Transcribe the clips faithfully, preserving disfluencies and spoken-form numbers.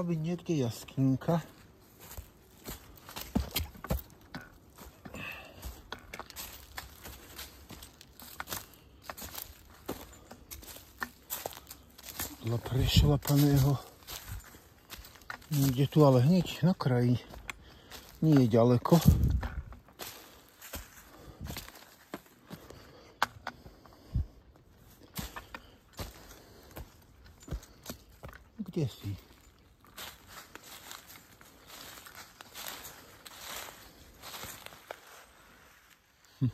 mala byť niekde jaskinka. Podľa prešlapaného. Niekde tu, ale hneď na kraji. Nie je ďaleko. Kde si? Hm.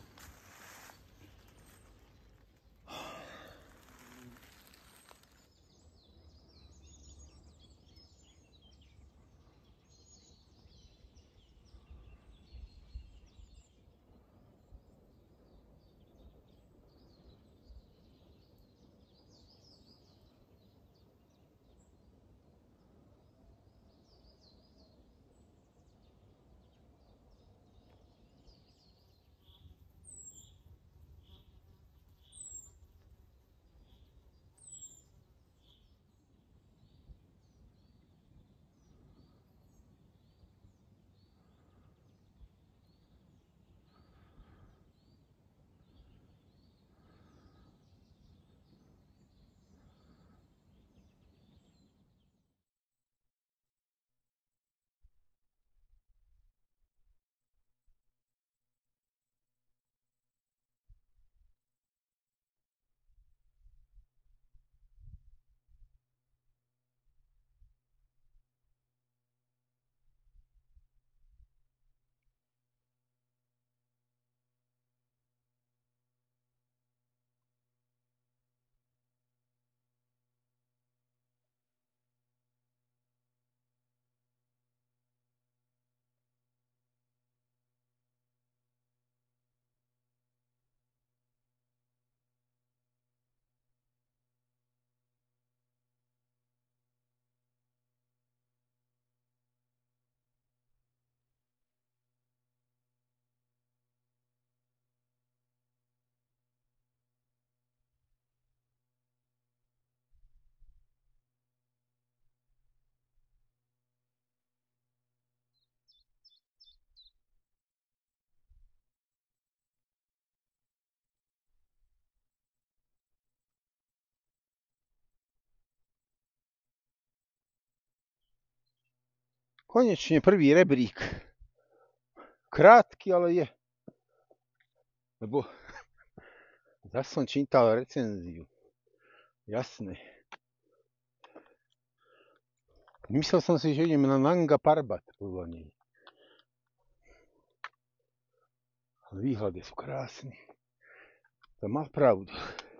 Konečne prvý rebrík. Krátky, ale je. Lebo zase som čítal recenziu. Jasné. Myslel som si, že idem na Nanga Parbat podľa nej. Výhľady sú krásne. To má pravdu.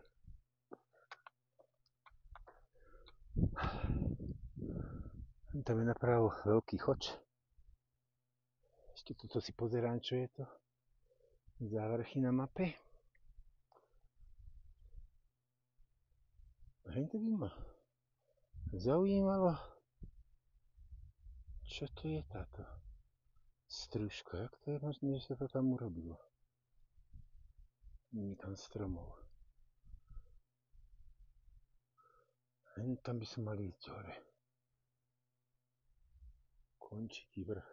Tam je napravo veľký choč. Ešte toto si pozerám, čo je to. Závrchy na mape. A to by ma zaujímalo, čo to je táto strúžka. Jak to je možné, že sa to tam urobilo? Nie tam stromov. Hen tam by som mal ísť hore. Končitý vrch.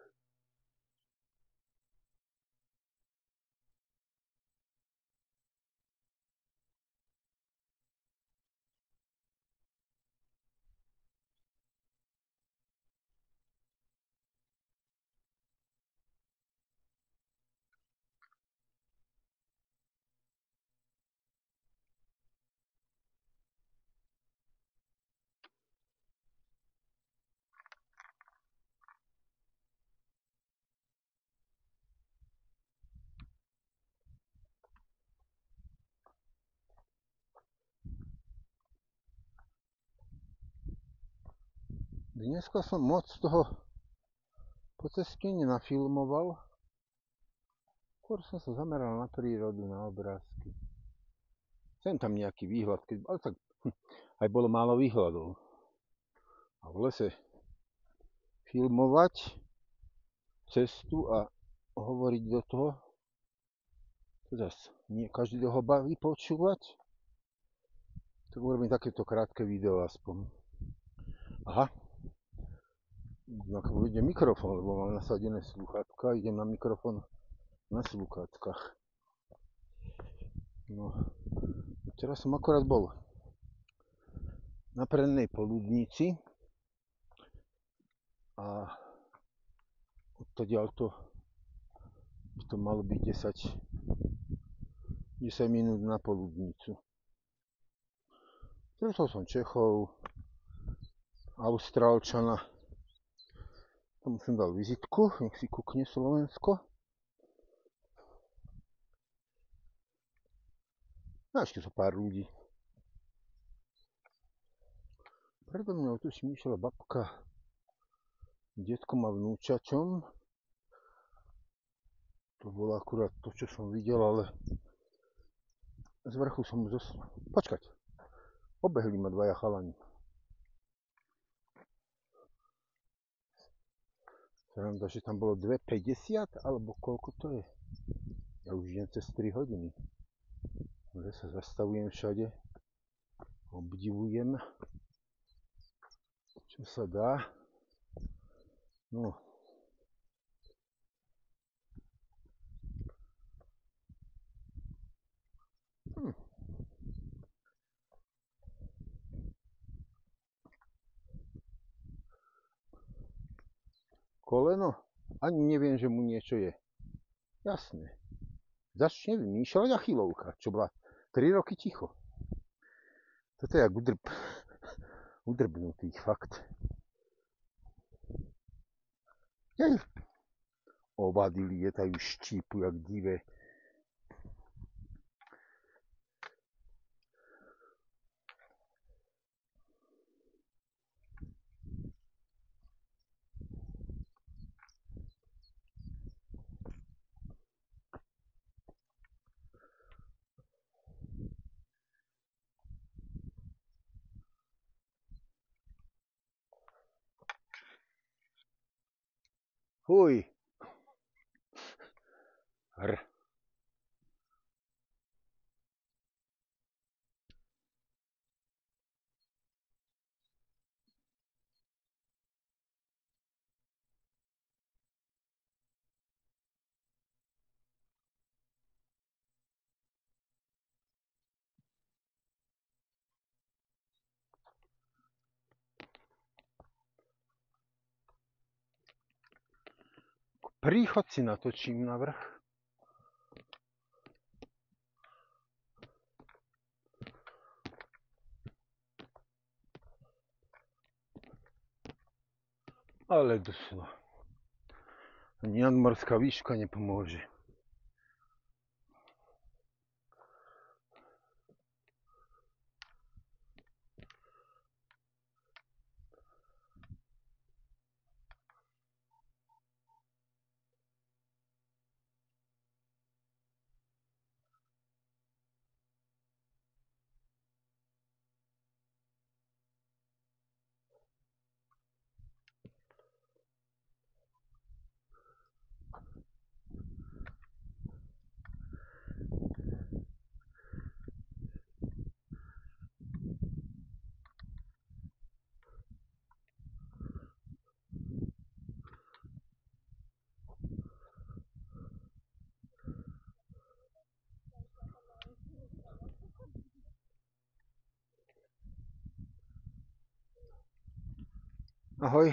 Dneska som moc toho po ceste nenafilmoval. Skôr som sa zameral na prírodu, na obrázky. Sem tam nejaký výhľad, keď, ale tak hm, aj bolo málo výhľadov. A v lese filmovať cestu a hovoriť do toho, to zase nie každý ho baví počúvať. Tak urobím takéto krátke video aspoň. Aha. Ak ide mikrofón, lebo mám nasadené slúchatka, idem na mikrofón na slúchatkách. No, včera som akorát bol na prednej Poludnici a odtiaľto by to malo byť desať, desať minút na Poludnicu. Stretol som Čechov, Austrálčana, tomu som dal vizitku, nech si kúkne Slovensko. A ešte so pár ľudí. Predo mňou tuším išla babka s detkom a vnúčačom. To bolo akurát to, čo som videl, ale z vrchu som zos... Počkať. Obehli ma dvaja chalani. Sranda, že tam bolo dva päťdesiat, alebo koľko to je? Ja už idem cez tri hodiny. Ja sa zastavujem všade. Obdivujem, čo sa dá. No. Hm. Koleno? Ani neviem, že mu niečo je. Jasné. Začne vymýšľať Achilovka, čo bola tri roky ticho. Toto je jak udrb... udrbnutý, fakt. Jej. Ovady lietajú, štípu, jak divé. Fuj. Hr. Príchod si natočím na vrch. Ale doslo. Ani nadmorská výška nepomôže. Ahoj.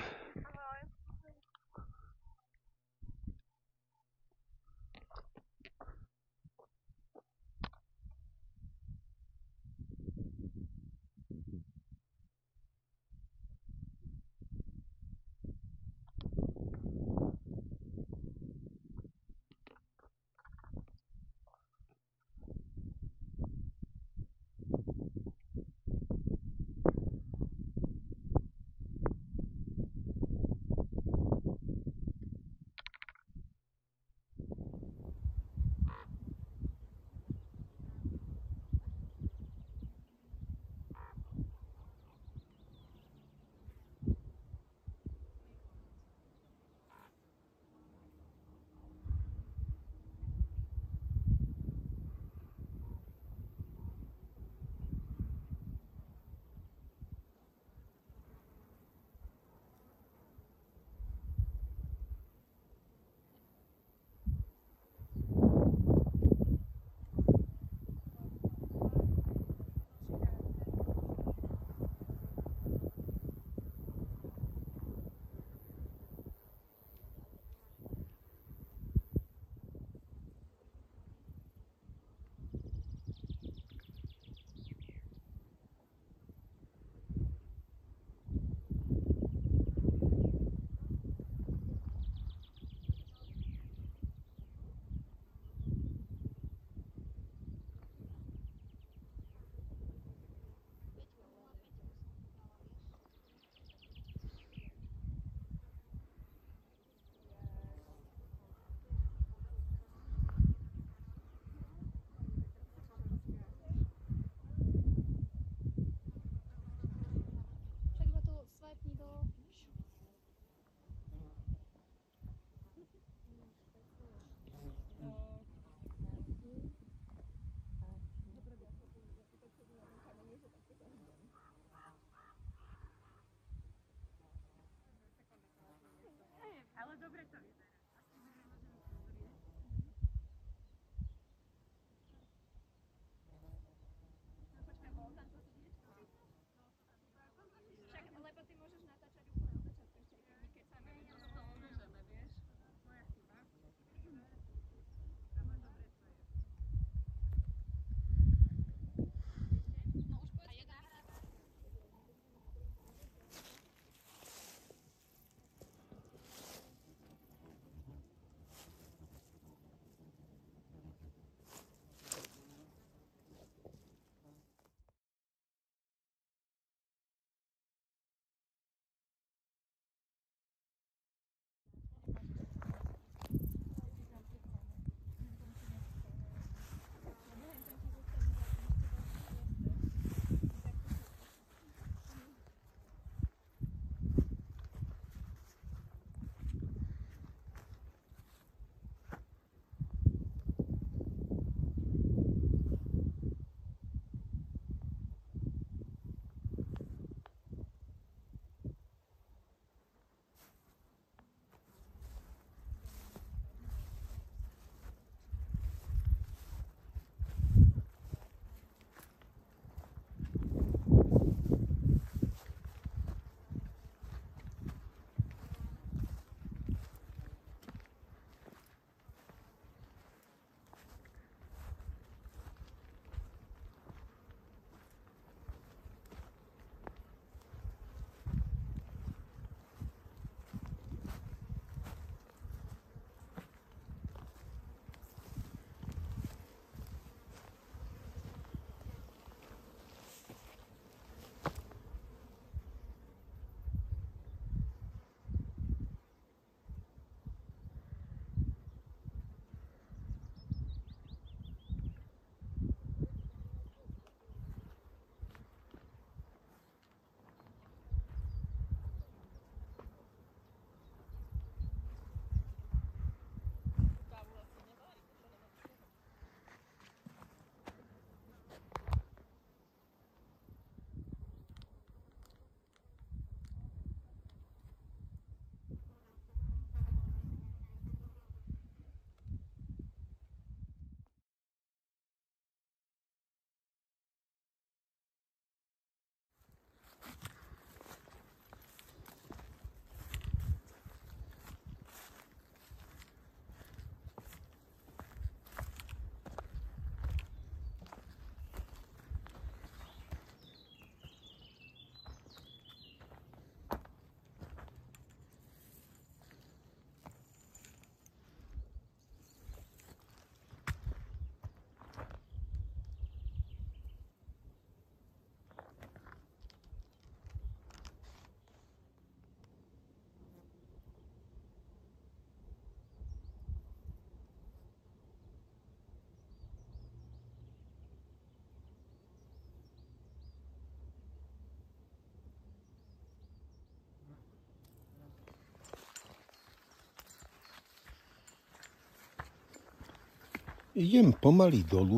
Idem pomaly dolu.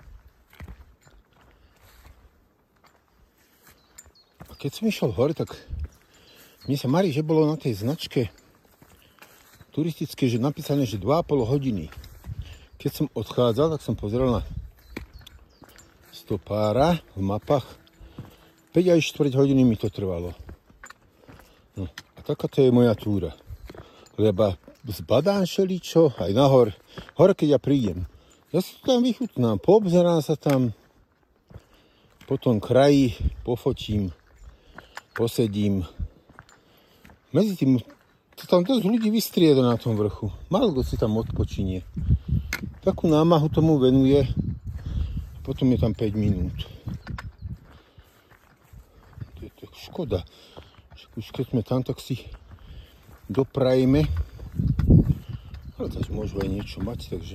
A keď som išiel hore, tak mne sa marí, že bolo na tej značke turistické, že napísané, že dva a pol hodiny. Keď som odchádzal, tak som pozrel na stopára v mapách. päť aj štvrť hodiny mi to trvalo. No, a takáto je moja túra. Lebo zbadám šeličo, aj nahor. Hore, keď ja prídem. Ja si to tam vychutnám, poobzerám sa tam, po tom kraji pofotím, posedím. Medzi tým, to tam dosť ľudí vystrieda na tom vrchu. Málo kto si tam odpočinie. Takú námahu tomu venuje, a potom je tam päť minút. To je tak škoda. Už keď sme tam, tak si doprajeme. Ale tak môžu aj niečo mať, takže...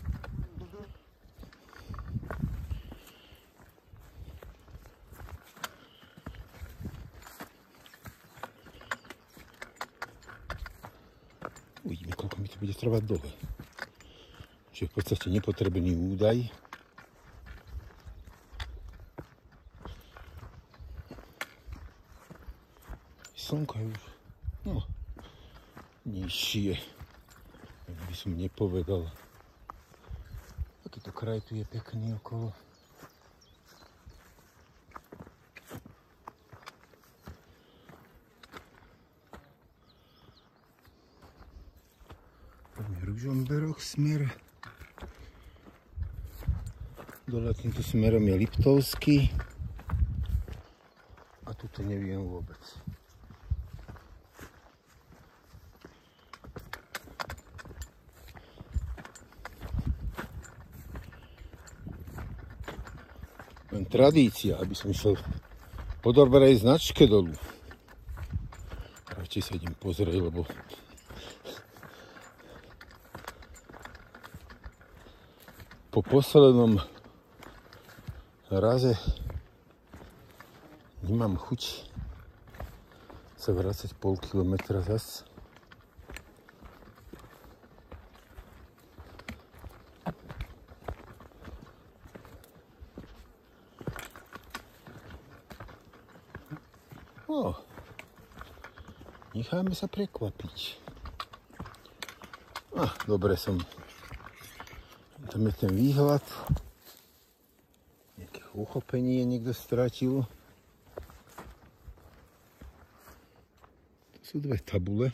Uvidíme, koľko mi to bude trvať dole. Čiže v podstate nepotrebný údaj. Slnko je už, no, nižšie. Ak by som nepovedal. Takýto kraj tu je pekný okolo. Ružomberok smer. Dole týmto smerom je Liptovský. A tuto neviem vôbec. Len tradícia, aby som išiel po dobrej značke dolu. Radšej sa idem pozrieť, lebo po poslednom raze nemám chuť sa vrácať pol kilometra zas. No, necháme sa prekvapiť. Ah, dobre som. Tam je ten výhľad. Nejaké uchopenie niekto stratil. Tu sú dve tabule.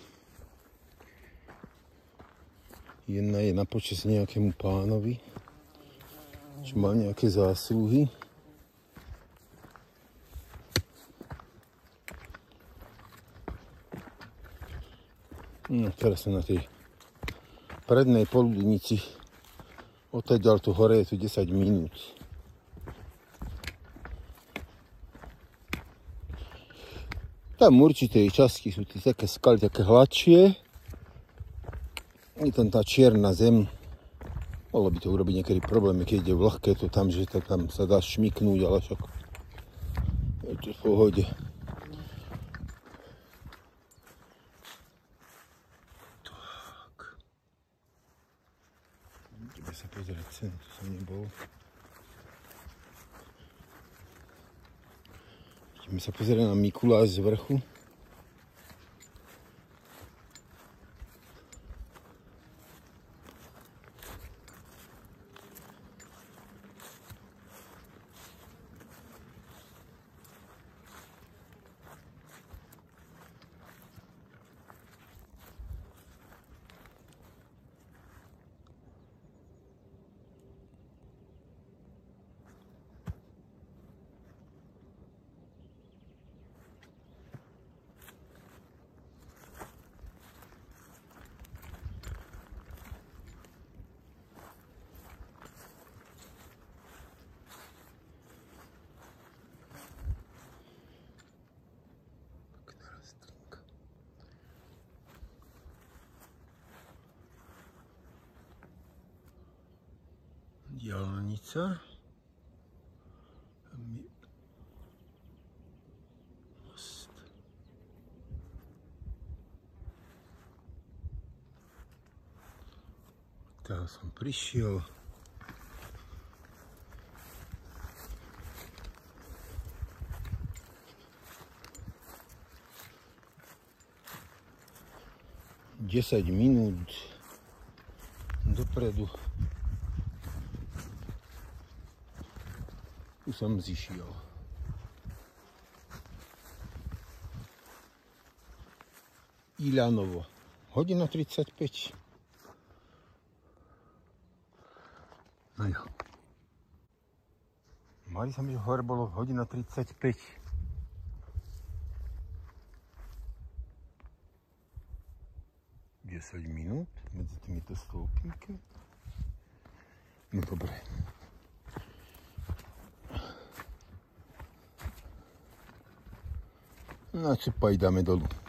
Jedna je na počesť nejakému pánovi, čo má nejaké zásluhy. No, teraz som na tej prednej poludnici. Odtiaľ tu hore je tu desať minút. Tam určitej časti sú tie také skaly, také hladšie. Je tam tá čierna zem. Mohlo by to urobiť niekedy problémy, keď ide vlhké to tam, že to tam sa dá šmiknúť, ale však je to v pohode. Sa pozerať cenu, to som nebol. Ideme sa pozerať na Mikuláš z vrchu. Diaľnica. Most. Teraz som prišiel. desať minút dopredu. Tu som zišiel. Iľanovo. Hodina tridsaťpäť. No jo. Mali sa mi, že hore bolo hodina tridsaťpäť. desať minút medzi týmito stĺpnikmi. No dobre. No a čo, pa ideme dolu.